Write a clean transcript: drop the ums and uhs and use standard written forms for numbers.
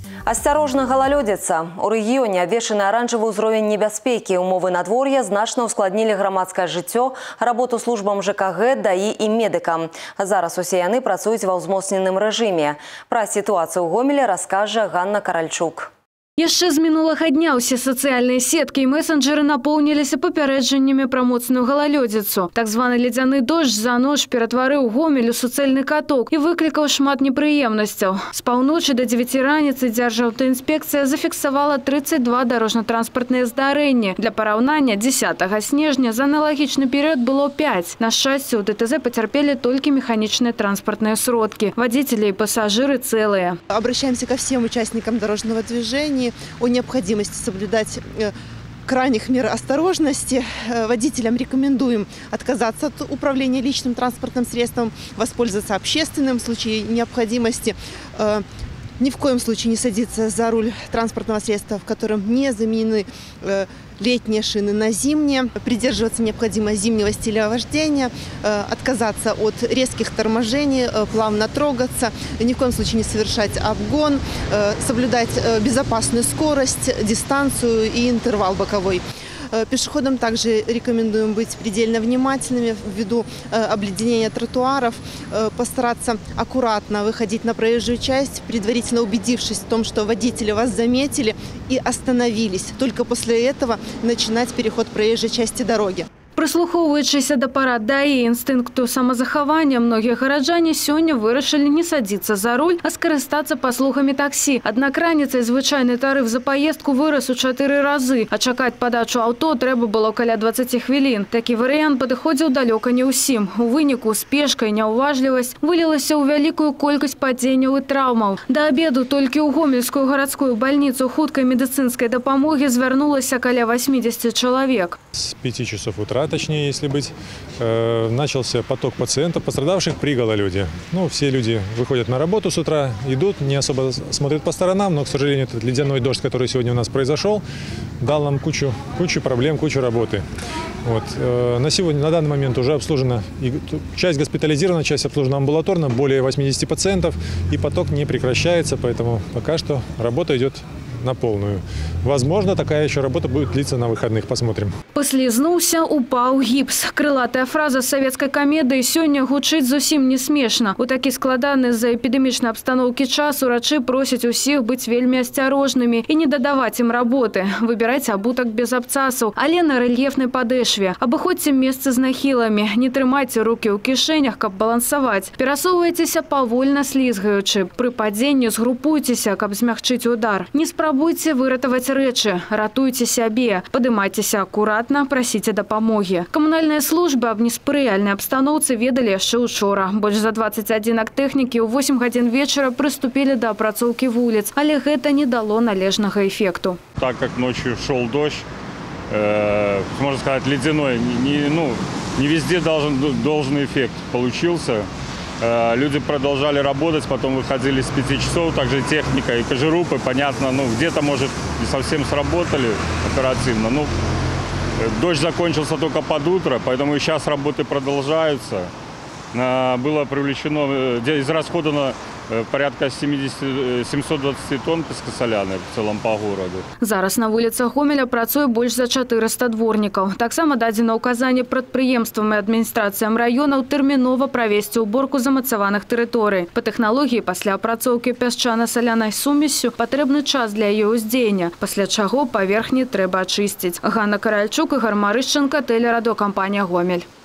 Осторожно, гололедица. У регионе обвешаны оранжевый уровень небяспеки. Умовы надвор'я значно ускладнили громадское жыццё, работу службам ЖКГ, ДАИ и медикам. Зараз усе яны працуюць ва ўзмоцненым рэжыме. Пра сітуацыю ў Гомелі раскажа Ганна Каральчук. Яшчэ з мінулага дня ўсе сацыяльныя сеткі і месенджеры напоўніліся папярэджаннямі пра моцную галалёдзіцу. Так званы ледзяны дождж за ноч ператварыў Гомель у суцэльны каток і выклікаў шмат непрыемнасцяў. З паўночы да 9 раніцы Дзяржаўтаінспекцыя зафіксавала 32 дарожна-транспартныя здарэнні. Для параўнання 10 снежня за аналагічны перыяд было 5. На шчасце, у ДТЗ пацярпелі толькі механічныя транспартныя сродкі. Водители и пассажиры целые. Обращаемся ко всем участникам дорожного движения о необходимости соблюдать крайних мер осторожности. Водителям рекомендуем отказаться от управления личным транспортным средством, воспользоваться общественным в случае необходимости. Ни в коем случае не садиться за руль транспортного средства, в котором не заменены летние шины на зимние. Придерживаться необходимо зимнего стиля вождения, отказаться от резких торможений, плавно трогаться, ни в коем случае не совершать обгон, соблюдать безопасную скорость, дистанцию и интервал боковой. Пешеходам также рекомендуем быть предельно внимательными ввиду обледенения тротуаров, постараться аккуратно выходить на проезжую часть, предварительно убедившись в том, что водители вас заметили и остановились. Только после этого начинать переход проезжей части дороги. Прислухоўваючыся да парад ДАІ і інстынкту самазахавання, многія гараджане сёння вырашылі не садзіцца за руль, а скарыстацца паслугамі таксі. Аднак раніцай звычайны тарыф за паездку вырас у 4 разы, а чакаць падачу аўто трэба было каля 20 хвілін. Такі варыянт падыходзіў далёка не ўсім. У выніку спешка і няўважлівасць вылілася ў вялікую колькасць падзенняў і траўмаў. Да абеду толькі ў Гомельскую гарадскую бальніцу хуткай медыцынскай дапамогі звярнулася каля 80 чалавек. С 5 часов утра, точнее, если быть, начался поток пациентов, пострадавших при гололеде. Ну, все люди выходят на работу с утра, идут, не особо смотрят по сторонам, но, к сожалению, этот ледяной дождь, который сегодня у нас произошел, дал нам кучу проблем, кучу работы. Вот. На данный момент уже обслужена часть госпитализирована, часть обслужена амбулаторно, более 80 пациентов, и поток не прекращается, поэтому пока что работа идет на полную. Возможно, такая еще работа будет длиться на выходных. Посмотрим. Паслізнуўся, упаў гіпс. Крылатая фраза з савецкай камедыі сёння гучыць зусім не смешна. У такі складаны з-за эпідэмічнай абстаноўкі час урачы просяць усіх быць вельмі асцярожнымі і не дадаваць ім работы. Выбірайце абутак без абцасаў, але на рэльефнай падэшве. Абыходзьце месцы з нахіламі. Не трымайце рукі ў кішэнях, каб балансаваць. Перасоўвайцеся павольна слізгаючы. Пры падзенні згрупуйцеся, каб змягчыць удар. Не спрабуйце выратаваць рэчы, ратуйце сябе, падымайцеся акуратна, прасіце дапамогі. Камунальныя службы аб неспрыяльнай абстаноўцы ведалі яшчэ учора. Больш за 20 адзінак тэхнікі ў 8 гадзін вечара прыступілі да апрацоўкі вуліц, але гэта не дало належнага эффекту. Так как ночью шел дождь, можно сказать, ледяной, не везде должный эффект получился. Люди продолжали работать, потом выходили с 5 часов, также техника и кожерупы, понятно, где-то, может, не совсем сработали оперативно. Дождь закончился только под утро, поэтому и сейчас работы продолжаются. Было привлечено, израсходовано порядка 720 тонн пескасоляны в целом по городу. Зараз на вуліцах Гомеля працуе больш за 400 дворнікаў. Таксама дадзена ўказанне прадпрыемствам і адміністрацыям раёнаў тэрмінова правесці ўборку замацаваных тэрыторый. Па тэхналогіі пасля апрацоўкі пясчана-салянай сумессю патрэбны час для яе ўздзеяння, пасля чаго паверхні трэба ачысціць. Ганна Каральчук, Ігор Марышченко, тэлерадыёкампанія «Гомель».